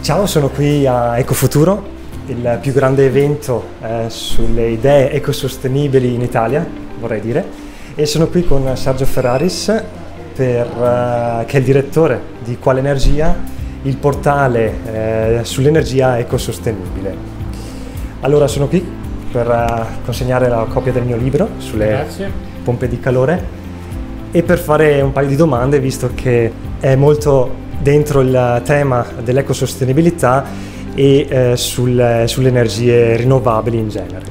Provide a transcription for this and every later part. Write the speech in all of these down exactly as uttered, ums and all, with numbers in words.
Ciao, sono qui a Ecofuturo, il più grande evento eh, sulle idee ecosostenibili in Italia, vorrei dire, e sono qui con Sergio Ferraris, per, uh, che è il direttore di Quale Energia, il portale eh, sull'energia ecosostenibile. Allora sono qui per uh, consegnare la copia del mio libro sulle Grazie. pompe di calore e per fare un paio di domande, visto che è molto dentro il tema dell'ecosostenibilità e eh, sul, sulle energie rinnovabili in genere.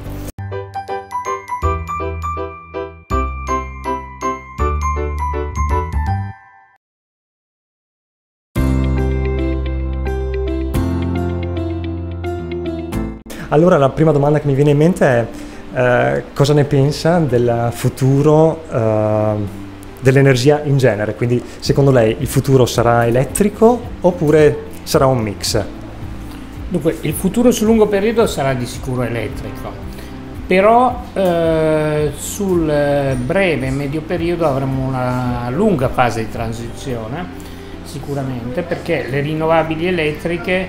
Allora la prima domanda che mi viene in mente è eh, cosa ne pensa del futuro eh, dell'energia in genere, quindi secondo lei il futuro sarà elettrico oppure sarà un mix? Dunque, il futuro sul lungo periodo sarà di sicuro elettrico, però eh, sul breve e medio periodo avremo una lunga fase di transizione, sicuramente, perché le rinnovabili elettriche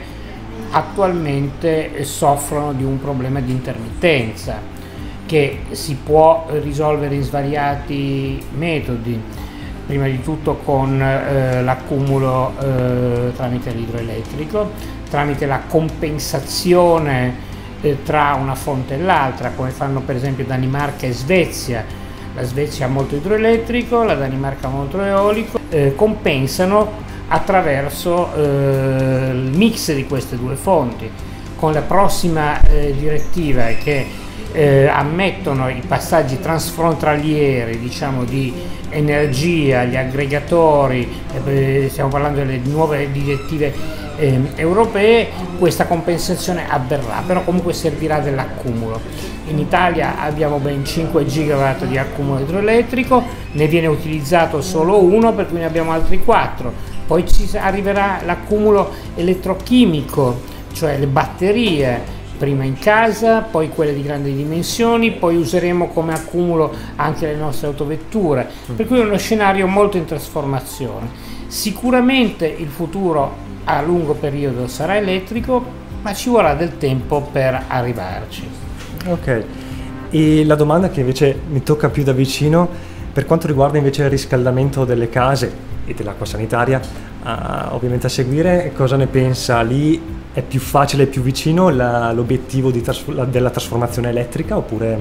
attualmente soffrono di un problema di intermittenza che si può risolvere in svariati metodi, prima di tutto con eh, l'accumulo eh, tramite l'idroelettrico, tramite la compensazione eh, tra una fonte e l'altra, come fanno per esempio Danimarca e Svezia. La Svezia ha molto idroelettrico, la Danimarca ha molto eolico, eh, compensano attraverso eh, il mix di queste due fonti. Con la prossima eh, direttiva che Eh, ammettono i passaggi transfrontalieri, diciamo, di energia, gli aggregatori, eh, stiamo parlando delle nuove direttive eh, europee, questa compensazione avverrà, però comunque servirà dell'accumulo. In Italia abbiamo ben cinque gigawatt di accumulo idroelettrico, ne viene utilizzato solo uno, per cui ne abbiamo altri quattro, poi ci arriverà l'accumulo elettrochimico, cioè le batterie, prima in casa, poi quelle di grandi dimensioni, poi useremo come accumulo anche le nostre autovetture, per cui è uno scenario molto in trasformazione. Sicuramente il futuro a lungo periodo sarà elettrico, ma ci vorrà del tempo per arrivarci. Ok, e la domanda che invece mi tocca più da vicino, per quanto riguarda invece il riscaldamento delle case e dell'acqua sanitaria, uh, ovviamente a seguire, cosa ne pensa lì? È più facile e più vicino l'obiettivo della trasformazione elettrica oppure?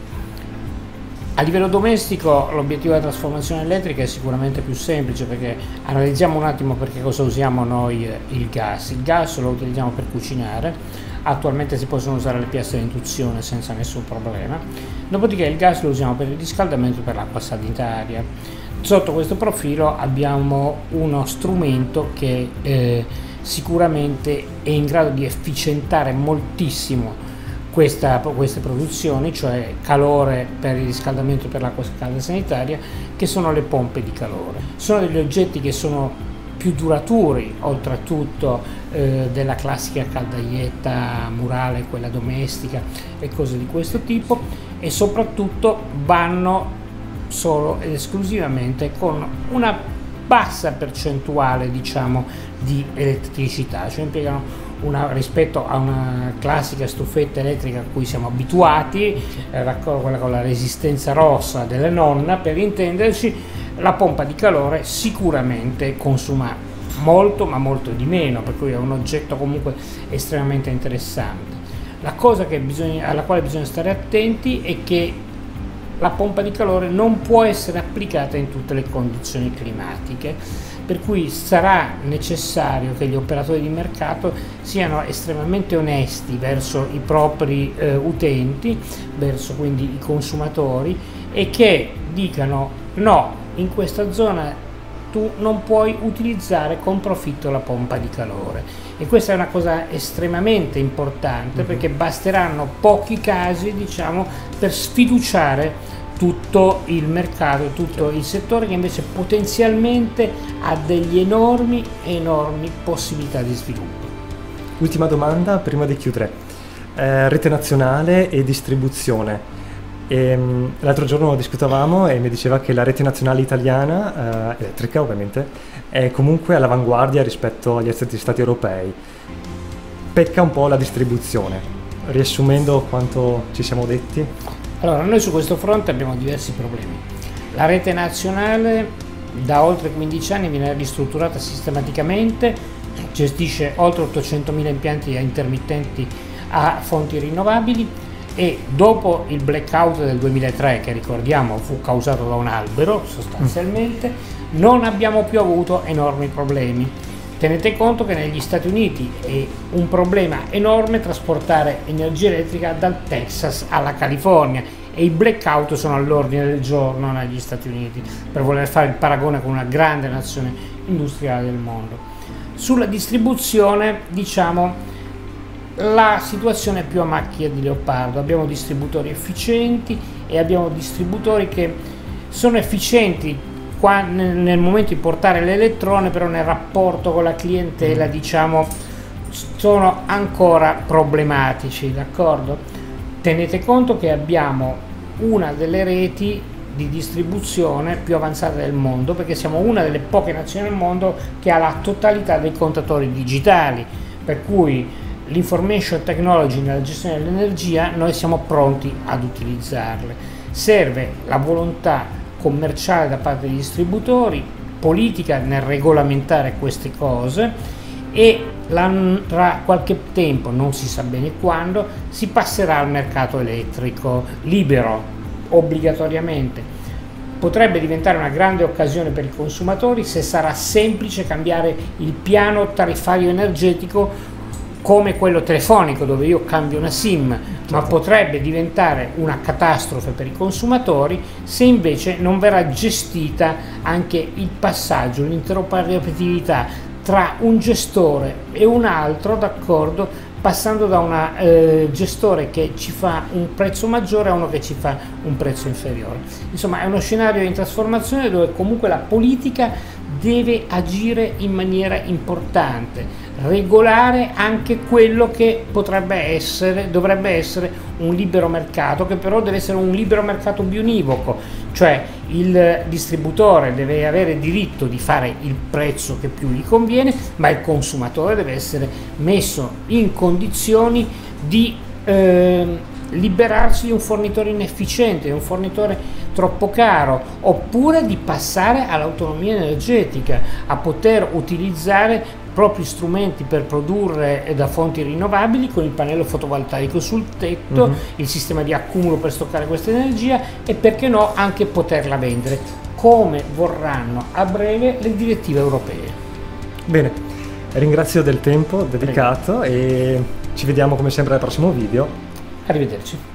A livello domestico l'obiettivo della trasformazione elettrica è sicuramente più semplice, perché analizziamo un attimo perché cosa usiamo noi il gas. Il gas lo utilizziamo per cucinare, attualmente si possono usare le piastre di induzione senza nessun problema, dopodiché il gas lo usiamo per il riscaldamento e per l'acqua sanitaria. Sotto questo profilo abbiamo uno strumento che eh, sicuramente è in grado di efficientare moltissimo questa, queste produzioni, cioè calore per il riscaldamento e per l'acqua calda sanitaria, che sono le pompe di calore. Sono degli oggetti che sono più duraturi, oltretutto eh, della classica caldaietta murale, quella domestica e cose di questo tipo, e soprattutto vanno solo ed esclusivamente con una bassa percentuale, diciamo, di elettricità, cioè impiegano una, rispetto a una classica stufetta elettrica a cui siamo abituati, eh, quella con la resistenza rossa delle nonna, per intenderci, la pompa di calore sicuramente consuma molto, ma molto di meno, per cui è un oggetto comunque estremamente interessante. La cosa che bisogna, alla quale bisogna stare attenti è che la pompa di calore non può essere applicata in tutte le condizioni climatiche, per cui sarà necessario che gli operatori di mercato siano estremamente onesti verso i propri eh, utenti, verso quindi i consumatori, e che dicano: no, in questa zona tu non puoi utilizzare con profitto la pompa di calore. E questa è una cosa estremamente importante, mm-hmm. perché basteranno pochi casi, diciamo, per sfiduciare tutto il mercato, tutto il settore, che invece potenzialmente ha degli enormi, enormi possibilità di sviluppo. Ultima domanda prima di chiudere. Eh, rete nazionale e distribuzione. L'altro giorno discutavamo e mi diceva che la rete nazionale italiana, eh, elettrica ovviamente, è comunque all'avanguardia rispetto agli altri stati europei. pecca un po' la distribuzione. Riassumendo quanto ci siamo detti. Allora, noi su questo fronte abbiamo diversi problemi. La rete nazionale da oltre quindici anni viene ristrutturata sistematicamente, gestisce oltre ottocentomila impianti intermittenti a fonti rinnovabili e dopo il blackout del duemilatré, che ricordiamo fu causato da un albero sostanzialmente, mm. non abbiamo più avuto enormi problemi. Tenete conto che negli Stati Uniti è un problema enorme trasportare energia elettrica dal Texas alla California e i blackout sono all'ordine del giorno negli Stati Uniti, per voler fare il paragone con una grande nazione industriale del mondo. Sulla distribuzione, diciamo, la situazione è più a macchia di leopardo. Abbiamo distributori efficienti e abbiamo distributori che sono efficienti qua nel momento di portare l'elettrone, però nel rapporto con la clientela, diciamo, sono ancora problematici, d'accordo? Tenete conto che abbiamo una delle reti di distribuzione più avanzate del mondo, perché siamo una delle poche nazioni al mondo che ha la totalità dei contatori digitali, per cui l'information technology nella gestione dell'energia noi siamo pronti ad utilizzarle. Serve la volontà commerciale da parte degli distributori, politica nel regolamentare queste cose e tra qualche tempo, non si sa bene quando, si passerà al mercato elettrico libero obbligatoriamente. Potrebbe diventare una grande occasione per i consumatori se sarà semplice cambiare il piano tariffario energetico come quello telefonico, dove io cambio una SIM, certo. Ma potrebbe diventare una catastrofe per i consumatori se invece non verrà gestita anche il passaggio, l'interoperatività tra un gestore e un altro, d'accordo, passando da un eh, gestore che ci fa un prezzo maggiore a uno che ci fa un prezzo inferiore. Insomma, è uno scenario in trasformazione dove comunque la politica deve agire in maniera importante, regolare anche quello che potrebbe essere, dovrebbe essere un libero mercato, che però deve essere un libero mercato bionivoco, cioè il distributore deve avere diritto di fare il prezzo che più gli conviene, ma il consumatore deve essere messo in condizioni di eh, liberarsi di un fornitore inefficiente, di un fornitore troppo caro, oppure di passare all'autonomia energetica, a poter utilizzare propri strumenti per produrre da fonti rinnovabili con il pannello fotovoltaico sul tetto, uh-huh. il sistema di accumulo per stoccare questa energia e, perché no, anche poterla vendere, come vorranno a breve le direttive europee. Bene, ringrazio del tempo dedicato. Prego. E ci vediamo come sempre al prossimo video. Arrivederci.